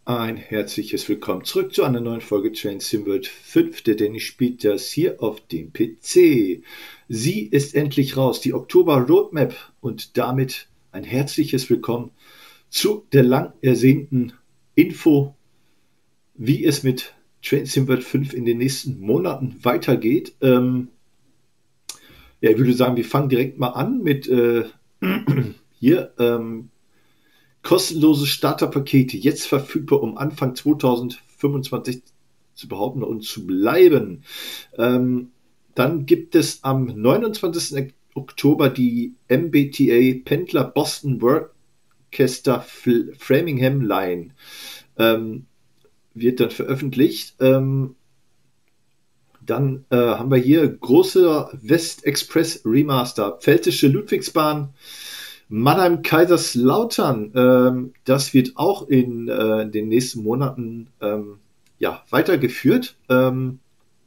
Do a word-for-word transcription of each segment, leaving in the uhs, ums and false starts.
Ein herzliches Willkommen zurück zu einer neuen Folge Train Sim World fünf. Der Danny spielt das hier auf dem P C. Sie ist endlich raus, die Oktober Roadmap, und damit ein herzliches Willkommen zu der lang ersehnten Info, wie es mit Train Sim World fünf in den nächsten Monaten weitergeht. Ähm, ja, ich würde sagen, wir fangen direkt mal an mit äh, hier. Ähm, Kostenlose Starterpakete jetzt verfügbar, um Anfang zweitausendfünfundzwanzig zu behaupten und zu bleiben. Ähm, dann gibt es am neunundzwanzigsten Oktober die M B T A Pendler Boston Worcester Framingham Line. Ähm, wird dann veröffentlicht. Ähm, dann äh, haben wir hier großer West Express Remaster, Pfälzische Ludwigsbahn, Mannheim Kaiserslautern. Ähm, das wird auch in äh, den nächsten Monaten ähm, ja, weitergeführt. Ähm,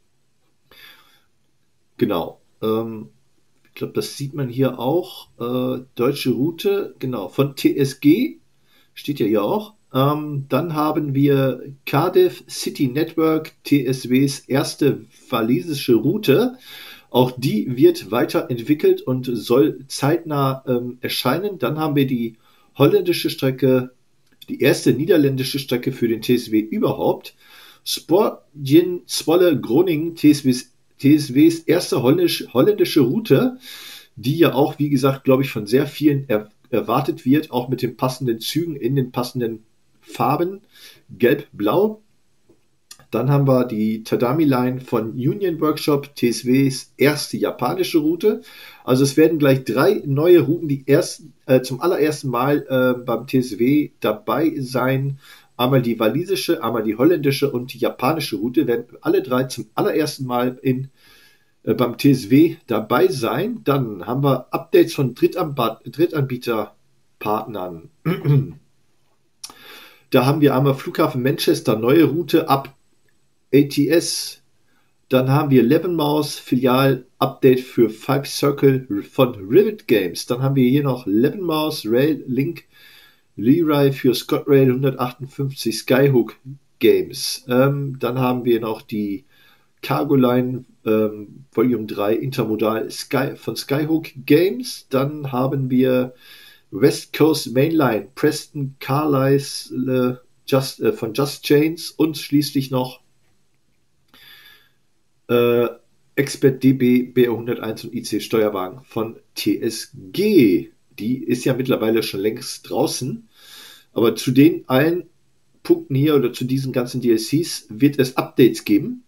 genau. Ähm, ich glaube, das sieht man hier auch. Äh, deutsche Route, genau, von T S G, steht ja hier auch. Ähm, dann haben wir Cardiff City Network, T S Ws erste walisische Route. Auch die wird weiterentwickelt und soll zeitnah ähm, erscheinen. Dann haben wir die holländische Strecke, die erste niederländische Strecke für den T S W überhaupt. Sportjen Zwolle Groningen, T S Ws, T S Ws erste holländisch, holländische Route, die ja auch, wie gesagt, glaube ich, von sehr vielen er, erwartet wird, auch mit den passenden Zügen in den passenden Farben, gelb-blau. Dann haben wir die Tadami Line von Union Workshop, T S Ws erste japanische Route. Also es werden gleich drei neue Routen, die erst, äh, zum allerersten Mal äh, beim T S W dabei sein. Einmal die walisische, einmal die holländische und die japanische Route werden alle drei zum allerersten Mal in, äh, beim T S W dabei sein. Dann haben wir Updates von Drittanb- Drittanbieterpartnern. Da haben wir einmal Flughafen Manchester, neue Route ab A T S. Dann haben wir Levenmaus Filial Update für Five Circle von Rivet Games. Dann haben wir hier noch Levenmaus Rail Link Leray für ScotRail hundertachtundfünfzig Skyhook Games. Ähm, dann haben wir noch die Cargo Line ähm, Volume drei Intermodal Sky von Skyhook Games. Dann haben wir West Coast Mainline Preston Carlisle Just, äh, von Just Chains und schließlich noch Äh, Expert D B B R hunderteins und I C Steuerwagen von T S G. Die ist ja mittlerweile schon längst draußen. Aber zu den allen Punkten hier oder zu diesen ganzen D L Cs wird es Updates geben.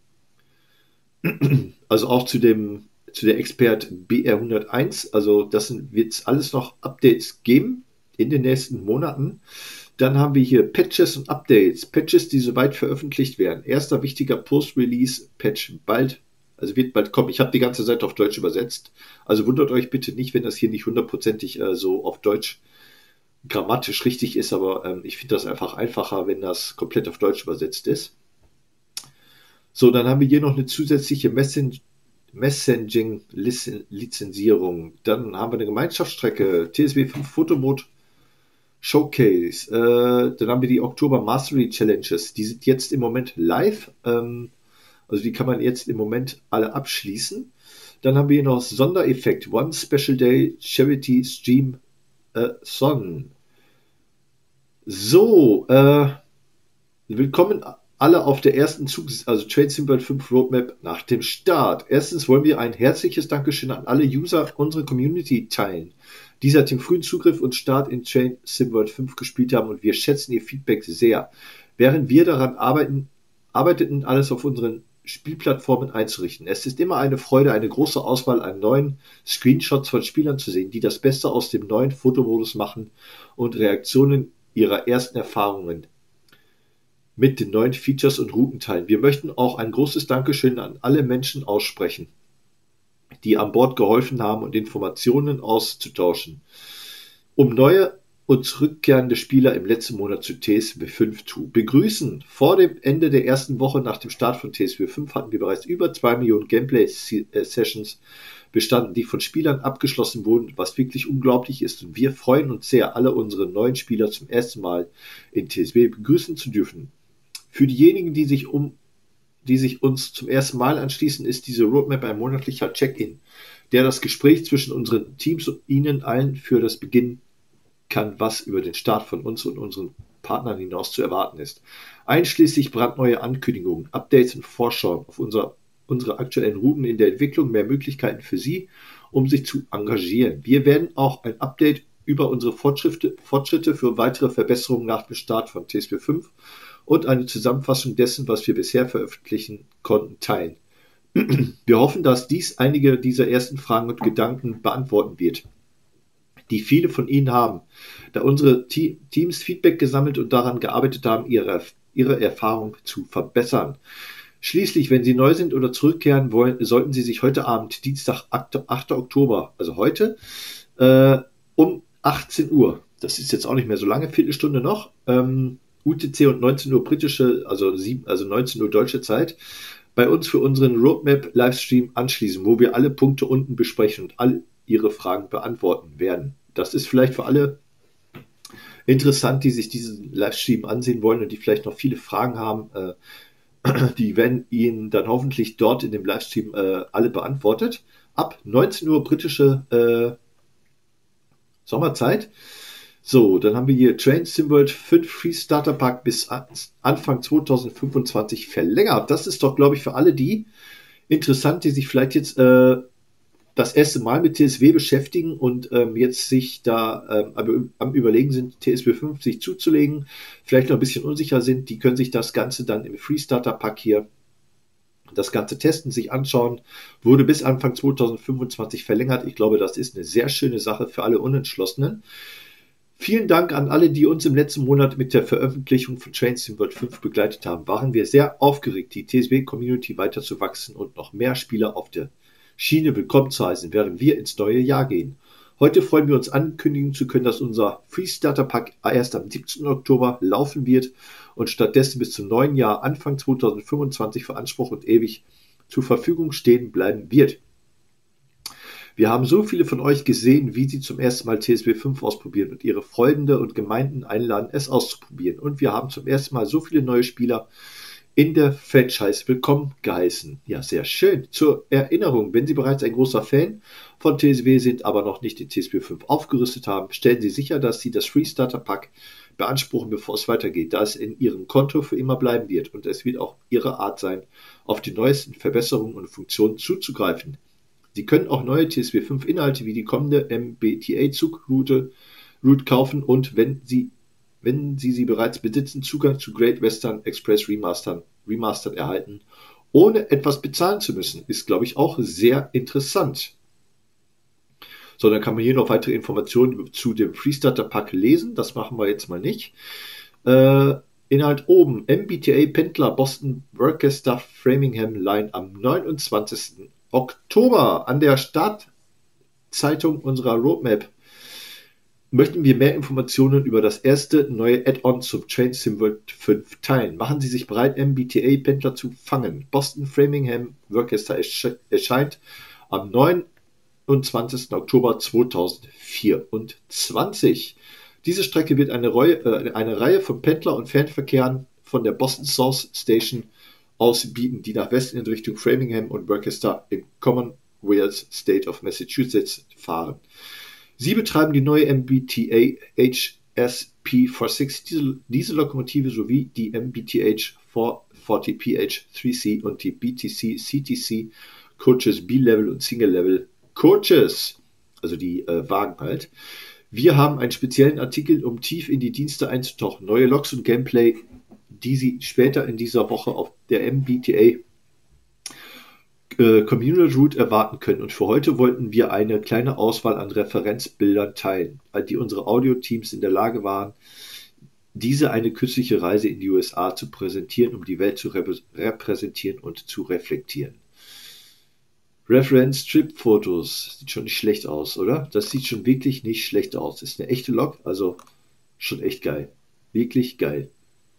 Also auch zu dem zu der Expert B R hunderteins. Also das wird es alles noch Updates geben in den nächsten Monaten. Dann haben wir hier Patches und Updates. Patches, die soweit veröffentlicht werden. Erster wichtiger Post-Release-Patch bald, also wird bald kommen. Ich habe die ganze Seite auf Deutsch übersetzt. Also wundert euch bitte nicht, wenn das hier nicht hundertprozentig äh, so auf Deutsch grammatisch richtig ist, aber ähm, ich finde das einfach einfacher, wenn das komplett auf Deutsch übersetzt ist. So, dann haben wir hier noch eine zusätzliche Messen Messaging-Lizenzierung. Dann haben wir eine Gemeinschaftsstrecke, T S W fünf Fotomod Showcase. Äh, dann haben wir die Oktober Mastery Challenges. Die sind jetzt im Moment live. Ähm, also die kann man jetzt im Moment alle abschließen. Dann haben wir hier noch Sondereffekt. One Special Day Charity Stream äh, Son. So, äh, willkommen alle auf der ersten Zug, also Train Sim World fünf Roadmap nach dem Start. Erstens wollen wir ein herzliches Dankeschön an alle User unserer Community teilen, die seit dem frühen Zugriff und Start in Train Sim World fünf gespielt haben, und wir schätzen ihr Feedback sehr. Während wir daran arbeiten, arbeiteten, alles auf unseren Spielplattformen einzurichten. Es ist immer eine Freude, eine große Auswahl an neuen Screenshots von Spielern zu sehen, die das Beste aus dem neuen Fotomodus machen und Reaktionen ihrer ersten Erfahrungen mit den neuen Features und Routen teilen. Wir möchten auch ein großes Dankeschön an alle Menschen aussprechen, die an Bord geholfen haben und Informationen auszutauschen, um neue und zurückkehrende Spieler im letzten Monat zu T S W fünf zu begrüßen. Vor dem Ende der ersten Woche nach dem Start von T S W fünf hatten wir bereits über zwei Millionen Gameplay-Sessions bestanden, die von Spielern abgeschlossen wurden, was wirklich unglaublich ist. Und wir freuen uns sehr, alle unsere neuen Spieler zum ersten Mal in T S W begrüßen zu dürfen. Für diejenigen, die sich, um, die sich uns zum ersten Mal anschließen, ist diese Roadmap ein monatlicher Check-in, der das Gespräch zwischen unseren Teams und Ihnen allen für das Beginn kann, was über den Start von uns und unseren Partnern hinaus zu erwarten ist. Einschließlich brandneue Ankündigungen, Updates und Vorschauen auf unser, unsere aktuellen Routen in der Entwicklung, mehr Möglichkeiten für Sie, um sich zu engagieren. Wir werden auch ein Update über unsere Fortschritte, Fortschritte für weitere Verbesserungen nach dem Start von T S W fünf und eine Zusammenfassung dessen, was wir bisher veröffentlichen konnten, teilen. Wir hoffen, dass dies einige dieser ersten Fragen und Gedanken beantworten wird, die viele von Ihnen haben, da unsere Te- Teams Feedback gesammelt und daran gearbeitet haben, ihre, ihre Erfahrung zu verbessern. Schließlich, wenn Sie neu sind oder zurückkehren wollen, sollten Sie sich heute Abend, Dienstag, achter Oktober, also heute, äh, um achtzehn Uhr, das ist jetzt auch nicht mehr so lange, Viertelstunde noch, ähm, U T C und neunzehn Uhr britische, also, sieben, also neunzehn Uhr deutsche Zeit, bei uns für unseren Roadmap-Livestream anschließen, wo wir alle Punkte unten besprechen und all Ihre Fragen beantworten werden. Das ist vielleicht für alle interessant, die sich diesen Livestream ansehen wollen und die vielleicht noch viele Fragen haben. Äh, die werden Ihnen dann hoffentlich dort in dem Livestream äh, alle beantwortet. Ab neunzehn Uhr britische äh, Sommerzeit. So, dann haben wir hier Train SimWorld fünf Free Starter Pack bis Anfang zwanzig fünfundzwanzig verlängert. Das ist doch, glaube ich, für alle die interessant, die sich vielleicht jetzt äh, das erste Mal mit T S W beschäftigen und ähm, jetzt sich da ähm, am, am Überlegen sind, T S W fünf sich zuzulegen, vielleicht noch ein bisschen unsicher sind, die können sich das Ganze dann im Free Starter Pack hier, das Ganze testen, sich anschauen, wurde bis Anfang zwanzig fünfundzwanzig verlängert. Ich glaube, das ist eine sehr schöne Sache für alle Unentschlossenen. Vielen Dank an alle, die uns im letzten Monat mit der Veröffentlichung von Train SimWorld fünf begleitet haben. Waren wir sehr aufgeregt, die T S W-Community weiter zu wachsen und noch mehr Spieler auf der Schiene willkommen zu heißen, während wir ins neue Jahr gehen. Heute freuen wir uns ankündigen zu können, dass unser Free Starter Pack erst am siebzehnten Oktober laufen wird und stattdessen bis zum neuen Jahr Anfang zwanzig fünfundzwanzig für Anspruch und ewig zur Verfügung stehen bleiben wird. Wir haben so viele von euch gesehen, wie sie zum ersten Mal T S W fünf ausprobieren und ihre Freunde und Gemeinden einladen, es auszuprobieren. Und wir haben zum ersten Mal so viele neue Spieler in der Franchise willkommen geheißen. Ja, sehr schön. Zur Erinnerung, wenn Sie bereits ein großer Fan von T S W sind, aber noch nicht in T S W fünf aufgerüstet haben, stellen Sie sicher, dass Sie das Free Starter Pack beanspruchen, bevor es weitergeht, da es in Ihrem Konto für immer bleiben wird und es wird auch Ihre Art sein, auf die neuesten Verbesserungen und Funktionen zuzugreifen. Sie können auch neue T S W fünf Inhalte wie die kommende M B T A-Zugroute Route kaufen und wenn Sie wenn Sie sie bereits besitzen, Zugang zu Great Western Express Remastern, Remastered erhalten, ohne etwas bezahlen zu müssen. Ist, glaube ich, auch sehr interessant. So, dann kann man hier noch weitere Informationen zu dem Free Starter Pack lesen. Das machen wir jetzt mal nicht. Äh, Inhalt oben. M B T A Pendler Boston Worcester Framingham Line am neunundzwanzigsten Oktober an der Startzeitung unserer Roadmap. Möchten wir mehr Informationen über das erste neue Add-on zum Train SimWorld fünf teilen? Machen Sie sich bereit, M B T A-Pendler zu fangen. Boston Framingham Worcester erscheint am neunundzwanzigsten Oktober zweitausendvierundzwanzig. Diese Strecke wird eine, Reue, äh, eine Reihe von Pendler- und Fernverkehren von der Boston South Station aus bieten, die nach Westen in Richtung Framingham und Worcester im Commonwealth State of Massachusetts fahren. Sie betreiben die neue M B T A H S P sechs Diesellokomotive sowie die M B T H vierhundertvierzig P H drei C und die B T C C T C Coaches B-Level und Single-Level Coaches, also die äh, Wagen halt. Wir haben einen speziellen Artikel, um tief in die Dienste einzutauchen, neue Logs und Gameplay, die Sie später in dieser Woche auf der M B T A Communal Route erwarten können. Und für heute wollten wir eine kleine Auswahl an Referenzbildern teilen, die unsere Audio-Teams in der Lage waren, diese eine kürzliche Reise in die U S A zu präsentieren, um die Welt zu rep- repräsentieren und zu reflektieren. Reference-Strip-Fotos. Sieht schon nicht schlecht aus, oder? Das sieht schon wirklich nicht schlecht aus. Ist eine echte Lok, also Schon echt geil. Wirklich geil.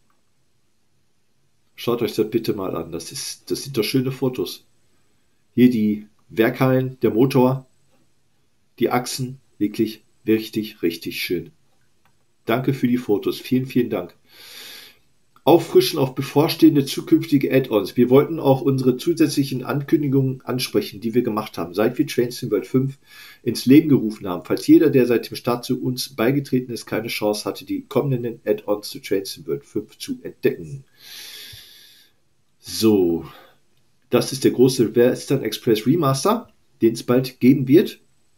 Schaut euch das bitte mal an. Das ist, das sind doch schöne Fotos. Hier die Werkhallen, der Motor, die Achsen. Wirklich richtig, richtig schön. Danke für die Fotos. Vielen, vielen Dank. Auffrischen auf bevorstehende zukünftige Add-ons. Wir wollten auch unsere zusätzlichen Ankündigungen ansprechen, die wir gemacht haben, seit wir Train Sim World fünf ins Leben gerufen haben. Falls jeder, der seit dem Start zu uns beigetreten ist, keine Chance hatte, die kommenden Add-ons zu Train Sim World fünf zu entdecken. So, das ist der große Western Express Remaster, den es bald geben wird.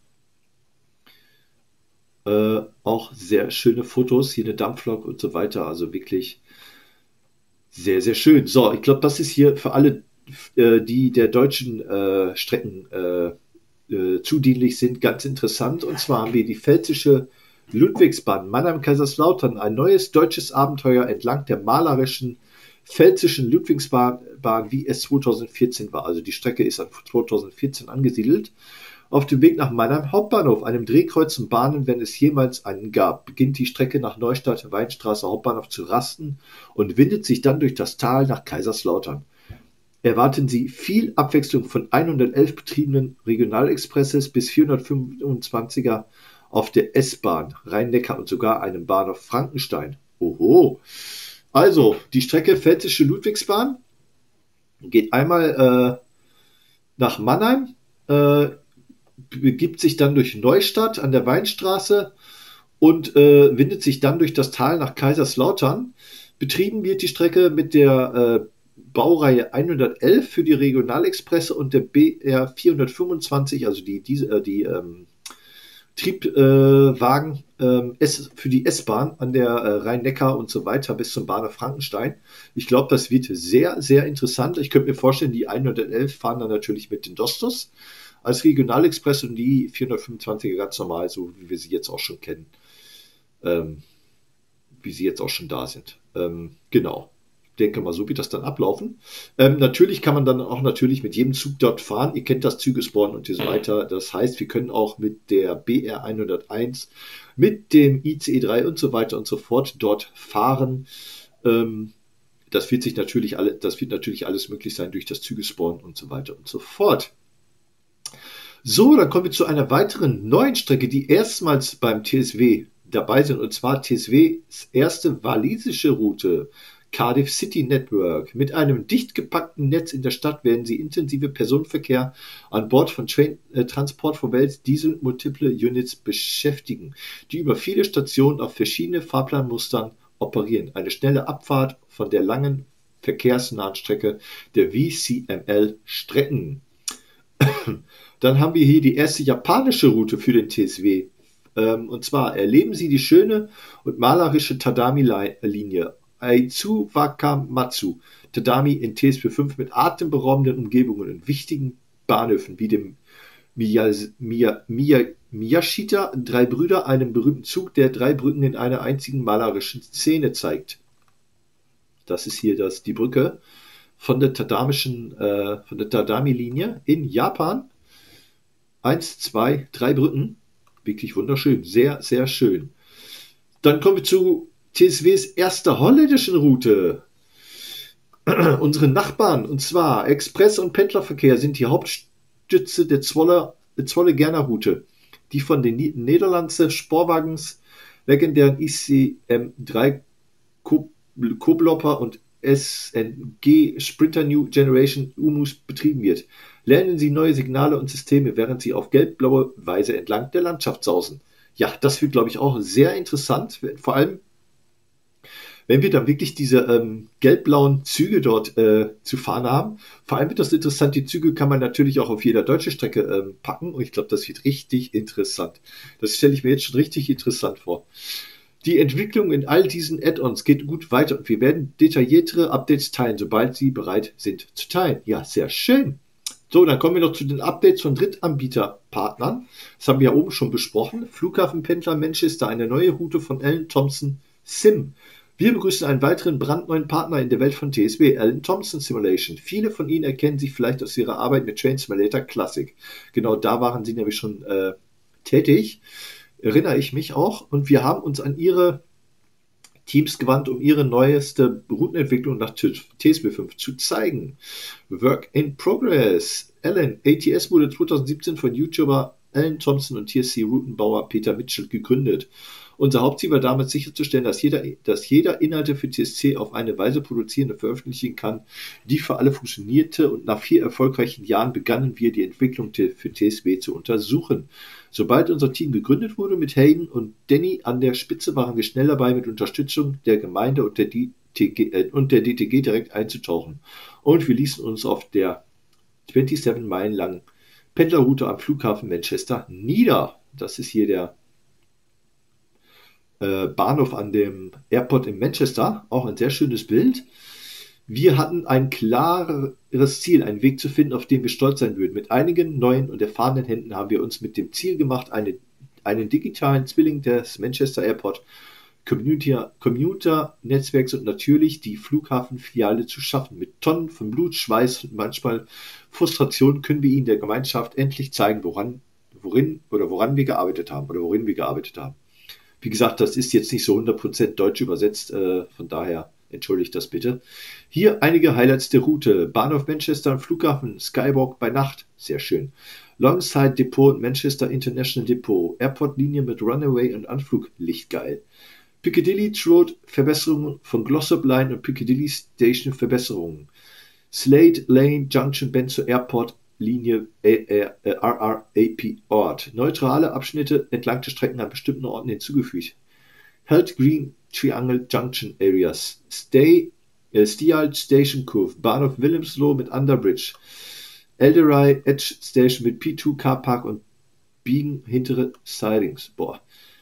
Äh, auch sehr schöne Fotos, hier eine Dampflok und so weiter, also wirklich sehr, sehr schön. So, ich glaube, das ist hier für alle, äh, die der deutschen äh, Strecken äh, äh, zudienlich sind, ganz interessant. Und zwar haben wir die pfälzische Ludwigsbahn Mannheim-Kaiserslautern, ein neues deutsches Abenteuer entlang der malerischen pfälzischen Ludwigsbahn, wie es zweitausendvierzehn war. Also die Strecke ist an zweitausendvierzehn angesiedelt. Auf dem Weg nach Mannheim Hauptbahnhof, einem Drehkreuz und Bahnen, wenn es jemals einen gab, beginnt die Strecke nach Neustadt, Weinstraße, Hauptbahnhof zu rasten und windet sich dann durch das Tal nach Kaiserslautern. Erwarten Sie viel Abwechslung von hundertelf betriebenen Regionalexpresses bis vierhundertfünfundzwanziger auf der S-Bahn, Rhein-Neckar und sogar einem Bahnhof Frankenstein. Oho! Also, die Strecke Pfälzische Ludwigsbahn geht einmal äh, nach Mannheim, äh, begibt sich dann durch Neustadt an der Weinstraße und äh, windet sich dann durch das Tal nach Kaiserslautern. Betrieben wird die Strecke mit der äh, Baureihe hundertelf für die Regionalexpresse und der B R vierhundertfünfundzwanzig, also die, die, äh, die ähm, Triebwagen äh, S, für die S-Bahn an der äh, Rhein-Neckar und so weiter bis zum Bahnhof Frankenstein. Ich glaube, das wird sehr, sehr interessant. Ich könnte mir vorstellen, die hundertelf fahren dann natürlich mit den Dostos als Regionalexpress und die vierhundertfünfundzwanziger ganz normal, so wie wir sie jetzt auch schon kennen. Ähm, wie sie jetzt auch schon da sind. Ähm, genau. Ich denke mal, so wird das dann ablaufen. Ähm, natürlich kann man dann auch natürlich mit jedem Zug dort fahren. Ihr kennt das Zügespawnen und so weiter. Das heißt, wir können auch mit der B R hunderteins, mit dem I C E drei und so weiter und so fort dort fahren. Ähm, das wird sich natürlich alle, das wird natürlich alles möglich sein durch das Zügespawnen und so weiter und so fort. So, dann kommen wir zu einer weiteren neuen Strecke, die erstmals beim T S W dabei sind, und zwar T S Ws erste walisische Route, Cardiff City Network. Mit einem dicht gepackten Netz in der Stadt werden sie intensive Personenverkehr an Bord von Train, äh, Transport for Wales Diesel Multiple Units beschäftigen, die über viele Stationen auf verschiedene Fahrplanmustern operieren. Eine schnelle Abfahrt von der langen verkehrsnahen Strecke der V C M L-Strecken. Dann haben wir hier die erste japanische Route für den T S W. Ähm, und zwar erleben Sie die schöne und malerische Tadami-Linie Aizu Wakamatsu Tadami in T S W fünf mit atemberaubenden Umgebungen und wichtigen Bahnhöfen wie dem Miyas, Miya, Miya, Miyashita Drei Brüder, einem berühmten Zug, der drei Brücken in einer einzigen malerischen Szene zeigt. Das ist hier das, die Brücke von der Tadamischen, äh, von der Tadami-Linie in Japan. Eins, zwei, drei Brücken. Wirklich wunderschön. Sehr, sehr schön. Dann kommen wir zu T S Ws erster holländischen Route. Unsere Nachbarn, und zwar Express- und Pendlerverkehr, sind die Hauptstütze der Zwolle, Zwolle-Gerner Route, die von den Niederlandse Spoorwagens legendären I C M drei Koblopper und S N G Sprinter New Generation U M Us betrieben wird. Lernen Sie neue Signale und Systeme, während Sie auf gelb-blaue Weise entlang der Landschaft sausen. Ja, das wird, glaube ich, auch sehr interessant, vor allem, wenn wir dann wirklich diese ähm, gelb-blauen Züge dort äh, zu fahren haben. Vor allem wird das interessant, die Züge kann man natürlich auch auf jeder deutschen Strecke ähm, packen, und ich glaube, das wird richtig interessant. Das stelle ich mir jetzt schon richtig interessant vor. Die Entwicklung in all diesen Add-ons geht gut weiter und wir werden detailliertere Updates teilen, sobald sie bereit sind zu teilen. Ja, sehr schön. So, dann kommen wir noch zu den Updates von Drittanbieterpartnern. Das haben wir ja oben schon besprochen. Flughafenpendler Manchester, eine neue Route von Alan Thompson Sim. Wir begrüßen einen weiteren brandneuen Partner in der Welt von T S W, Alan Thompson Simulation. Viele von Ihnen erkennen sich vielleicht aus ihrer Arbeit mit Train Simulator Classic. Genau da waren Sie nämlich schon äh, tätig. Erinnere ich mich auch. Und wir haben uns an Ihre Teams gewandt, um ihre neueste Routenentwicklung nach T S P fünf zu zeigen. Work in Progress. Alan, A T S wurde zwanzig siebzehn von YouTuber Alan Thompson und T S C-Routenbauer Peter Mitchell gegründet. Unser Hauptziel war damals sicherzustellen, dass jeder, dass jeder Inhalte für T S C auf eine Weise produzieren und veröffentlichen kann, die für alle funktionierte, und nach vier erfolgreichen Jahren begannen wir, die Entwicklung für T S B zu untersuchen. Sobald unser Team gegründet wurde mit Hayden und Danny an der Spitze, waren wir schnell dabei, mit Unterstützung der Gemeinde und der, D T G, äh, und der D T G direkt einzutauchen. Und wir ließen uns auf der siebenundzwanzig Meilen langen Pendlerroute am Flughafen Manchester nieder. Das ist hier der äh, Bahnhof an dem Airport in Manchester. Auch ein sehr schönes Bild. Wir hatten ein klares Ziel, einen Weg zu finden, auf den wir stolz sein würden. Mit einigen neuen und erfahrenen Händen haben wir uns mit dem Ziel gemacht, eine, einen digitalen Zwilling des Manchester Airport Commuter-Netzwerks und natürlich die Flughafenfiliale zu schaffen. Mit Tonnen von Blut, Schweiß und manchmal Frustration können wir Ihnen der Gemeinschaft endlich zeigen, woran, worin oder woran wir gearbeitet haben oder worin wir gearbeitet haben. Wie gesagt, das ist jetzt nicht so hundert Prozent deutsch übersetzt, äh, von daher entschuldigt das bitte. Hier einige Highlights der Route. Bahnhof Manchester, Flughafen, Skywalk bei Nacht, sehr schön. Longside Depot, Manchester International Depot, Airport-Linie mit Runaway und Anflug, lichtgeil. Piccadilly Road, Verbesserungen von Glossop Line und Piccadilly Station Verbesserungen. Slade Lane Junction Benzo Airport, Linie R R A P Ort. Neutrale Abschnitte entlang der Strecken an bestimmten Orten hinzugefügt. Held Green Triangle Junction Areas. Stay, äh, Stial Station Curve. Bahnhof Williamslow mit Underbridge. Elderay Edge Station mit P zwei Car Park und Biegen hintere Sidings. Boah.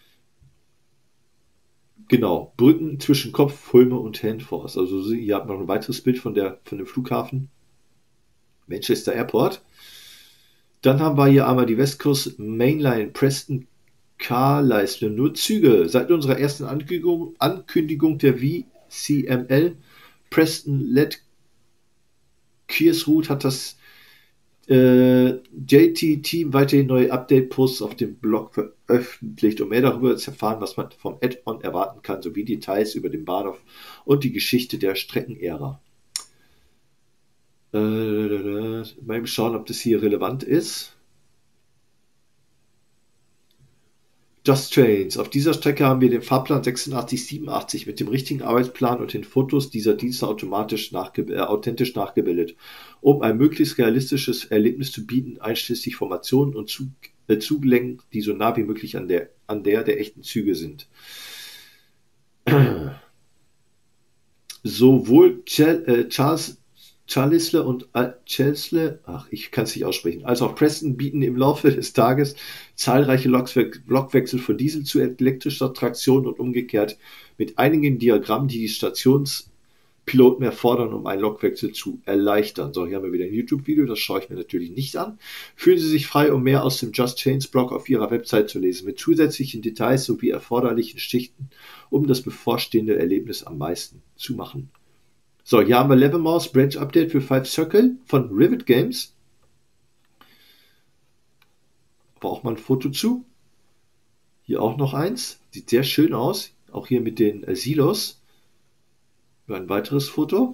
Genau. Brücken zwischen Kopf, Hulme und Handforce. Also hier hat man noch ein weiteres Bild von, der, von dem Flughafen. Manchester Airport. Dann haben wir hier einmal die West Coast Mainline Preston Carlisle, nur Züge. Seit unserer ersten Ankündigung, Ankündigung der V C M L Preston Led Kearsroute hat das äh, J T-Team weiterhin neue Update-Posts auf dem Blog veröffentlicht, um mehr darüber zu erfahren, was man vom Add-on erwarten kann, sowie Details über den Bahnhof und die Geschichte der Streckenära. Äh, mal schauen, ob das hier relevant ist. Just Trains. Auf dieser Strecke haben wir den Fahrplan sechsundachtzig siebenundachtzig mit dem richtigen Arbeitsplan und den Fotos dieser Dienste automatisch nachge äh, authentisch nachgebildet, um ein möglichst realistisches Erlebnis zu bieten, einschließlich Formationen und Zug äh, Zuglängen, die so nah wie möglich an der, an der der echten Züge sind. Sowohl Ch äh, Charles Charlesle und Chelsle, ach, ich kann es nicht aussprechen, als auch Preston bieten im Laufe des Tages zahlreiche Lokwechsel von Diesel zu elektrischer Traktion und umgekehrt, mit einigen Diagrammen, die die Stationspiloten erfordern, um einen Lokwechsel zu erleichtern. So, hier haben wir wieder ein YouTube-Video, das schaue ich mir natürlich nicht an. Fühlen Sie sich frei, um mehr aus dem Just Chains Blog auf Ihrer Website zu lesen, mit zusätzlichen Details sowie erforderlichen Schichten, um das bevorstehende Erlebnis am meisten zu machen. So, hier haben wir Levermouse Branch Update für Five Circle von Rivet Games. Braucht man ein Foto zu. Hier auch noch eins. Sieht sehr schön aus. Auch hier mit den äh, Silos. Für ein weiteres Foto.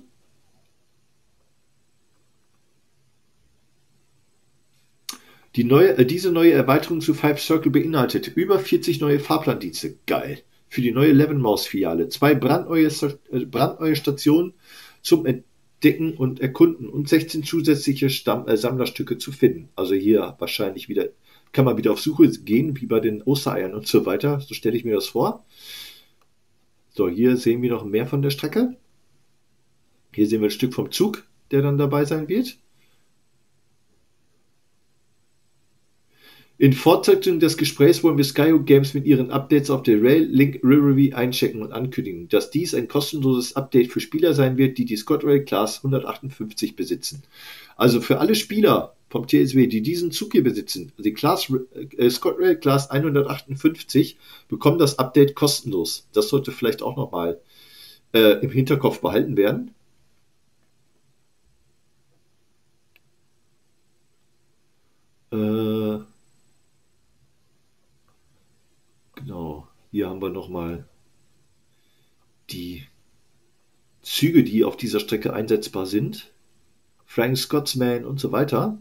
Die neue, äh, diese neue Erweiterung zu Five Circle beinhaltet über vierzig neue Fahrplandienste. Geil. Für die neue Levenmaus-Filiale. Zwei brandneue, äh, brandneue Stationen zum Entdecken und Erkunden und sechzehn zusätzliche Stamm, äh, Sammlerstücke zu finden. Also hier wahrscheinlich wieder, kann man wieder auf Suche gehen, wie bei den Ostereiern und so weiter. So stelle ich mir das vor. So, hier sehen wir noch mehr von der Strecke. Hier sehen wir ein Stück vom Zug, der dann dabei sein wird. In Fortsetzung des Gesprächs wollen wir Skyhook Games mit ihren Updates auf der Rail Link Rivalry einchecken und ankündigen, dass dies ein kostenloses Update für Spieler sein wird, die die ScotRail Class hundertachtundfünfzig besitzen. Also für alle Spieler vom T S W, die diesen Zug hier besitzen, die Class, äh, ScotRail Class hundertachtundfünfzig, bekommen das Update kostenlos. Das sollte vielleicht auch nochmal äh, im Hinterkopf behalten werden. Äh, genau, hier haben wir nochmal die Züge, die auf dieser Strecke einsetzbar sind. Frank Scotsman und so weiter.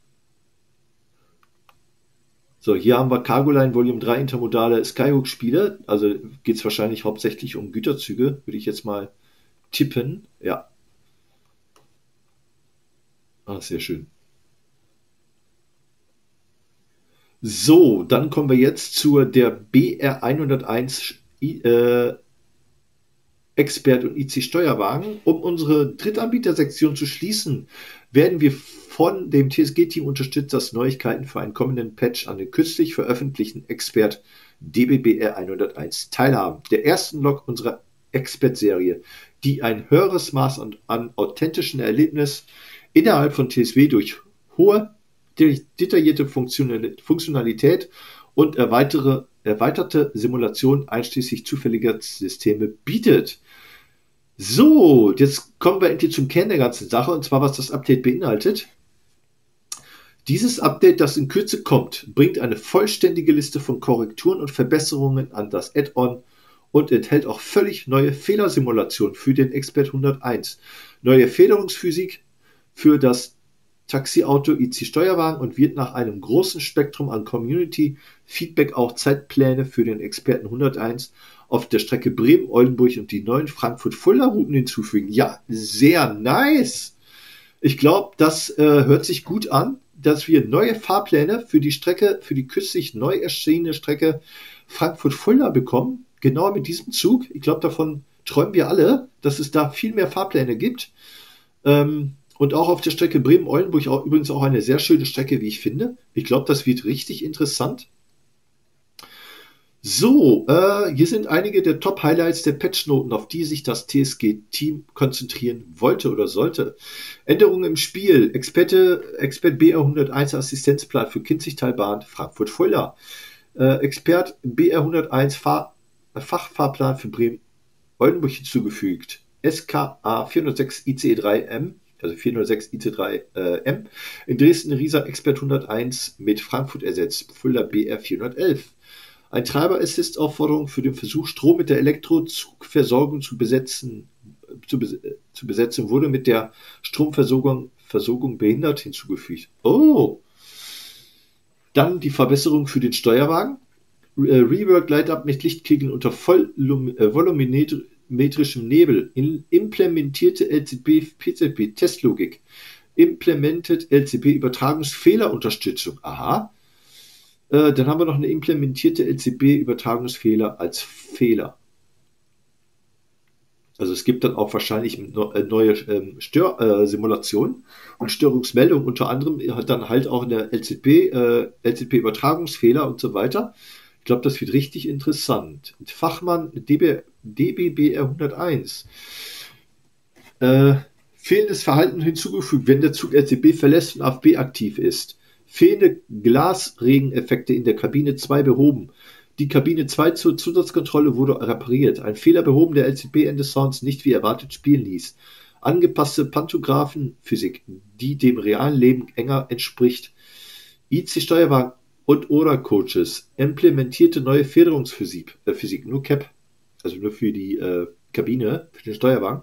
So, hier haben wir Cargoline Volume drei intermodale Skyhook-Spiele. Also geht es wahrscheinlich hauptsächlich um Güterzüge, würde ich jetzt mal tippen. Ja. Ah, sehr schön. So, dann kommen wir jetzt zur der B R hunderteins äh, Expert und I C Steuerwagen. Um unsere Drittanbietersektion zu schließen, werden wir von dem T S G-Team unterstützt, das Neuigkeiten für einen kommenden Patch an den kürzlich veröffentlichten Expert D B B R hunderteins teilhaben. Der ersten Lok unserer Expert-Serie, die ein höheres Maß an, an authentischen Erlebnis innerhalb von T S W durch hohe detaillierte Funktionalität und erweitere, erweiterte Simulation einschließlich zufälliger Systeme bietet. So, jetzt kommen wir endlich zum Kern der ganzen Sache, und zwar was das Update beinhaltet. Dieses Update, das in Kürze kommt, bringt eine vollständige Liste von Korrekturen und Verbesserungen an das Add-on und enthält auch völlig neue Fehlersimulationen für den Expert hunderteins, neue Federungsphysik für das Taxiauto I C Steuerwagen und wird nach einem großen Spektrum an Community-Feedback auch Zeitpläne für den Experten hunderteins auf der Strecke Bremen-Oldenburg und die neuen Frankfurt-Fulda-Routen hinzufügen. Ja, sehr nice! Ich glaube, das äh, hört sich gut an, dass wir neue Fahrpläne für die Strecke, für die kürzlich neu erschienene Strecke Frankfurt-Fulda bekommen. Genau mit diesem Zug. Ich glaube, davon träumen wir alle, dass es da viel mehr Fahrpläne gibt. Ähm, Und auch auf der Strecke Bremen-Oldenburg, auch, übrigens auch eine sehr schöne Strecke, wie ich finde. Ich glaube, das wird richtig interessant. So, äh, hier sind einige der Top-Highlights der Patchnoten, auf die sich das T S G-Team konzentrieren wollte oder sollte. Änderungen im Spiel. Experte, Expert B R hunderteins Assistenzplan für Kinzigtalbahn Frankfurt-Fulda. Äh, Expert B R hunderteins Fahr Fachfahrplan für Bremen-Oldenburg hinzugefügt. S K A vierhundertsechs I C E drei M. Also vierhundertsechs I C drei äh, M, in Dresden Riesa Expert hunderteins mit Frankfurt ersetzt, Fulda B R vierhundertelf. Ein Treiber-Assist-Aufforderung für den Versuch, Strom mit der Elektrozugversorgung zu besetzen, zu, bes zu besetzen, wurde mit der Stromversorgung Versorgung behindert hinzugefügt. Oh! Dann die Verbesserung für den Steuerwagen. Re Rework Light-Up mit Lichtkegeln unter voll äh, volumetrischem metrischem Nebel, in, implementierte L C B-P Z B-Testlogik, implemented L C B-Übertragungsfehlerunterstützung. Aha. Äh, dann haben wir noch eine implementierte L C B-Übertragungsfehler als Fehler. Also es gibt dann auch wahrscheinlich neue ähm, Störsimulationen äh, und Störungsmeldungen, unter anderem hat dann halt auch in der L C B, äh, L C B-Übertragungsfehler und so weiter. Ich glaube, das wird richtig interessant. Fachmann D B B R hunderteins. Äh, fehlendes Verhalten hinzugefügt, wenn der Zug L C B verlässt und A F B aktiv ist. Fehlende Glasregeneffekte in der Kabine zwei behoben. Die Kabine zwei zur Zusatzkontrolle wurde repariert. Ein Fehler behoben, der L C B-Ende-Sounds nicht wie erwartet spielen ließ. Angepasste Pantographenphysik, die dem realen Leben enger entspricht. I C-Steuerwagen und Oder-Coaches implementierte neue Federungsphysik, äh, Physik, nur C A P, also nur für die äh, Kabine, für den Steuerwagen.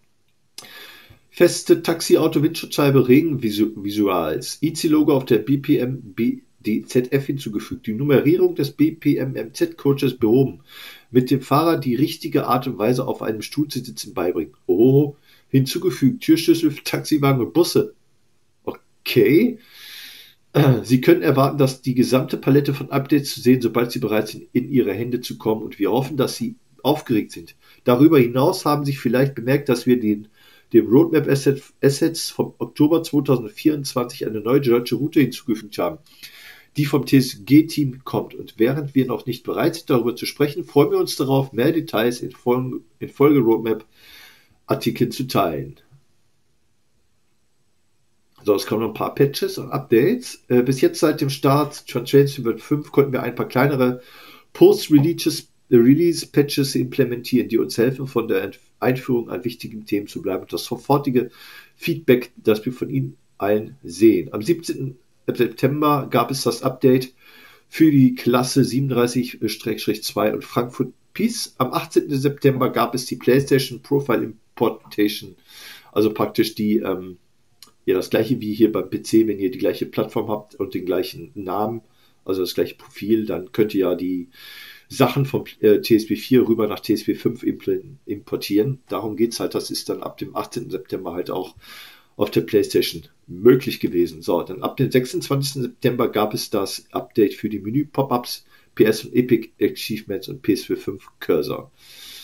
Feste Taxi-Auto-Windschutzscheibe Regenvisuals, I C-Logo auf der B P M B D Z F hinzugefügt, die Nummerierung des B P M M Z-Coaches behoben, mit dem Fahrer die richtige Art und Weise auf einem Stuhl zu sitzen beibringen. Oh, hinzugefügt, Türschlüssel für Taxiwagen und Busse. Okay. Sie können erwarten, dass die gesamte Palette von Updates zu sehen, sobald sie bereit sind, in ihre Hände zu kommen, und wir hoffen, dass sie aufgeregt sind. Darüber hinaus haben Sie vielleicht bemerkt, dass wir den, dem Roadmap Asset, Assets vom Oktober zweitausendvierundzwanzig eine neue deutsche Route hinzugefügt haben, die vom T S G-Team kommt. Und während wir noch nicht bereit sind, darüber zu sprechen, freuen wir uns darauf, mehr Details in Folge, in Folge Roadmap-Artikeln zu teilen. So, es kommen noch ein paar Patches und Updates. Äh, bis jetzt seit dem Start Transrail fünf konnten wir ein paar kleinere Post-Release-Patches implementieren, die uns helfen, von der Einführung an wichtigen Themen zu bleiben und das sofortige Feedback, das wir von Ihnen allen sehen. Am siebzehnten September gab es das Update für die Klasse siebenunddreißig zwei und Frankfurt Peace. Am achtzehnten September gab es die PlayStation Profile Importation, also praktisch die, ähm, ja, das gleiche wie hier beim P C, wenn ihr die gleiche Plattform habt und den gleichen Namen, also das gleiche Profil, dann könnt ihr ja die Sachen vom äh, T S P vier rüber nach T S P fünf importieren. Darum geht es halt, das ist dann ab dem achtzehnten September halt auch auf der PlayStation möglich gewesen. So, dann ab dem sechsundzwanzigsten September gab es das Update für die Menü-Pop-Ups, P S und Epic Achievements und P S vier fünf Cursor.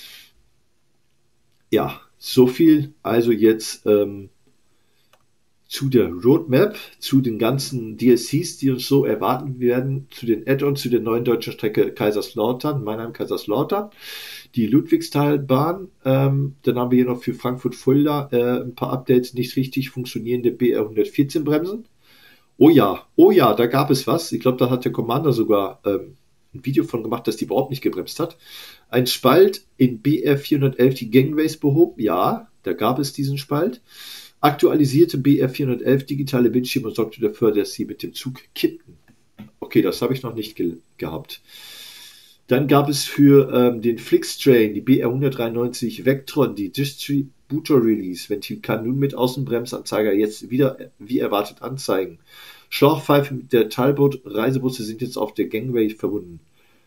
Ja, so viel also jetzt ähm, zu der Roadmap, zu den ganzen D L Cs, die uns so erwarten werden, zu den Add-ons, zu der neuen deutschen Strecke Kaiserslautern, Mannheim Kaiserslautern, die Ludwigstalbahn, ähm, dann haben wir hier noch für Frankfurt-Fulda äh, ein paar Updates, nicht richtig funktionierende B R hundertvierzehn Bremsen. Oh ja, oh ja, da gab es was. Ich glaube, da hat der Commander sogar ähm, ein Video von gemacht, dass die überhaupt nicht gebremst hat. Ein Spalt in B R vierhundertelf die Gangways behoben. Ja, da gab es diesen Spalt. Aktualisierte B R vierhundertelf digitale Bildschirme und sorgte dafür, dass sie mit dem Zug kippten. Okay, das habe ich noch nicht ge gehabt. Dann gab es für ähm, den Flixtrain, die B R hundertdreiundneunzig Vectron, die Distributor Release. Ventil kann nun mit Außenbremsanzeiger jetzt wieder wie erwartet anzeigen. Schlauchpfeife mit der Talbot Reisebusse sind jetzt auf der Gangway verbunden.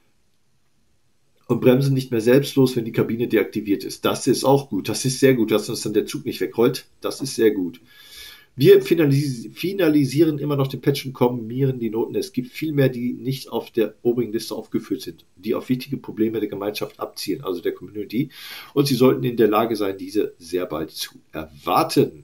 Und bremsen nicht mehr selbstlos, wenn die Kabine deaktiviert ist. Das ist auch gut. Das ist sehr gut, dass uns dann der Zug nicht wegrollt. Das ist sehr gut. Wir finalis finalisieren immer noch den Patch und kombinieren die Noten. Es gibt viel mehr, die nicht auf der oberen Liste aufgeführt sind, die auf wichtige Probleme der Gemeinschaft abzielen, also der Community. Und sie sollten in der Lage sein, diese sehr bald zu erwarten.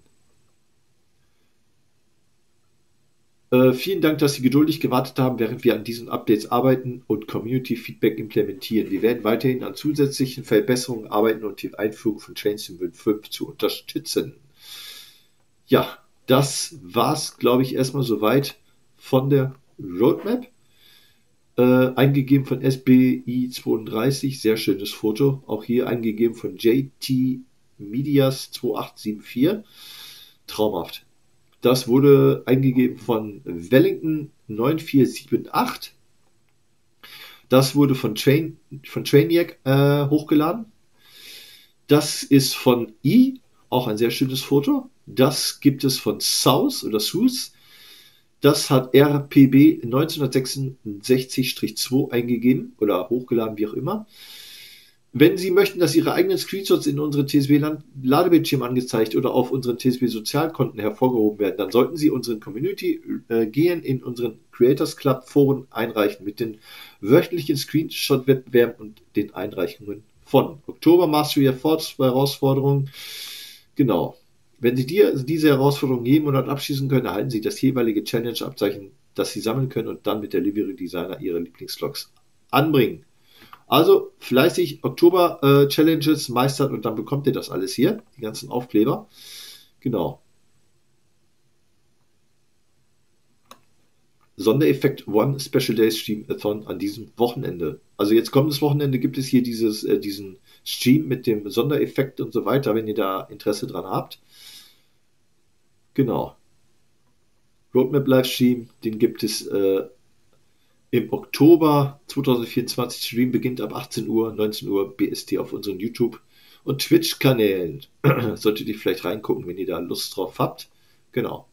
Äh, vielen Dank, dass Sie geduldig gewartet haben, während wir an diesen Updates arbeiten und Community-Feedback implementieren. Wir werden weiterhin an zusätzlichen Verbesserungen arbeiten und die Einführung von Trainsim fünf zu unterstützen. Ja, das war's, glaube ich, erstmal soweit von der Roadmap. Äh, eingegeben von S B I zweiunddreißig, sehr schönes Foto. Auch hier eingegeben von J T Medias zwei acht sieben vier. Traumhaft. Das wurde eingegeben von Wellington neun vier sieben acht. Das wurde von, Train, von Trainiac äh, hochgeladen. Das ist von I, auch ein sehr schönes Foto. Das gibt es von South oder South. Das hat R P B neunzehnhundertsechsundsechzig zwei eingegeben oder hochgeladen, wie auch immer. Wenn Sie möchten, dass Ihre eigenen Screenshots in unseren T S B-Ladebildschirm angezeigt oder auf unseren T S B-Sozialkonten hervorgehoben werden, dann sollten Sie unseren Community äh, gehen, in unseren Creators Club Foren einreichen mit den wöchentlichen Screenshot-Wettbewerben und den Einreichungen von Oktober Mastery Herausforderungen. Genau. Wenn Sie dir diese Herausforderung jeden Monat abschließen können, erhalten Sie das jeweilige Challenge-Abzeichen, das Sie sammeln können und dann mit der Livery Designer Ihre Lieblingslogs anbringen. Also fleißig Oktober-Challenges äh, meistern und dann bekommt ihr das alles hier, die ganzen Aufkleber. Genau. Sondereffekt One Special Days Stream-Athon an diesem Wochenende. Also jetzt kommendes Wochenende gibt es hier dieses, äh, diesen Stream mit dem Sondereffekt und so weiter, wenn ihr da Interesse dran habt. Genau. Roadmap Livestream, den gibt es äh, im Oktober zweitausendvierundzwanzig. Stream beginnt ab achtzehn Uhr, neunzehn Uhr B S T auf unseren YouTube- und Twitch-Kanälen. Solltet ihr vielleicht reingucken, wenn ihr da Lust drauf habt. Genau.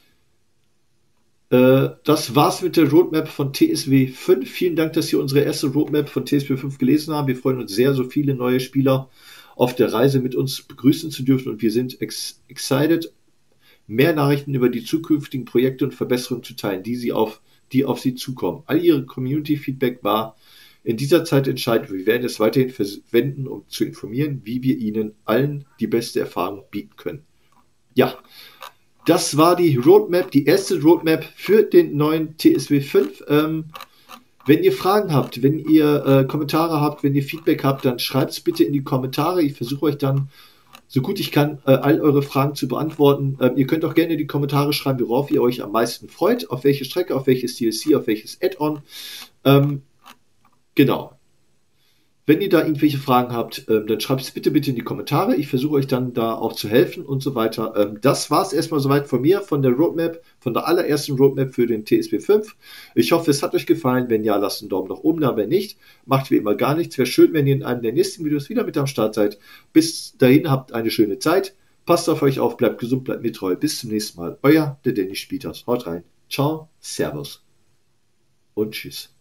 Äh, das war's mit der Roadmap von T S W fünf. Vielen Dank, dass Sie unsere erste Roadmap von T S W fünf gelesen haben. Wir freuen uns sehr, so viele neue Spieler auf der Reise mit uns begrüßen zu dürfen und wir sind ex excited, mehr Nachrichten über die zukünftigen Projekte und Verbesserungen zu teilen, die Sie auf die auf Sie zukommen. All Ihre Community-Feedback war in dieser Zeit entscheidend. Wir werden es weiterhin verwenden, um zu informieren, wie wir Ihnen allen die beste Erfahrung bieten können. Ja, das war die Roadmap, die erste Roadmap für den neuen T S W fünf. Ähm, wenn ihr Fragen habt, wenn ihr äh, Kommentare habt, wenn ihr Feedback habt, dann schreibt es bitte in die Kommentare. Ich versuche euch dann so gut ich kann, äh, all eure Fragen zu beantworten. Ähm, ihr könnt auch gerne in die Kommentare schreiben, worauf ihr euch am meisten freut, auf welche Strecke, auf welches D L C, auf welches Add-on. Ähm, genau. Wenn ihr da irgendwelche Fragen habt, ähm, dann schreibt es bitte, bitte in die Kommentare. Ich versuche euch dann da auch zu helfen und so weiter. Ähm, das war es erstmal soweit von mir, von der Roadmap, von der allerersten Roadmap für den T S P fünf. Ich hoffe, es hat euch gefallen. Wenn ja, lasst einen Daumen nach oben da. Wenn nicht, macht wie immer gar nichts. Wäre schön, wenn ihr in einem der nächsten Videos wieder mit am Start seid. Bis dahin, habt eine schöne Zeit. Passt auf euch auf, bleibt gesund, bleibt mir treu. Bis zum nächsten Mal. Euer, der Dennis Spieters. Haut rein. Ciao, Servus und Tschüss.